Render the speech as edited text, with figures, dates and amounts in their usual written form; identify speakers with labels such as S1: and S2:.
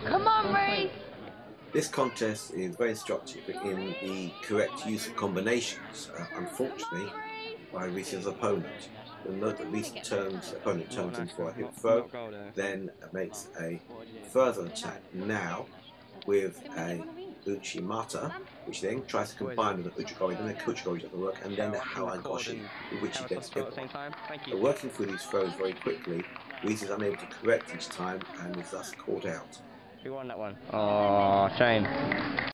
S1: Come on, Rhys!
S2: This contest is very instructive in the correct use of combinations. Unfortunately, by Rhys's opponent. You'll note that Rhys' opponent turns in for a hip throw, then makes a further attack now with a Uchimata, which then tries to combine with an Uchigori, then the Kuchigori doesn't work, and then the Hawagoshi, with which he gets hit. Working through these throws very quickly, Rhys is unable to correct each time and is thus caught out.
S3: Who won that one? Oh, shame.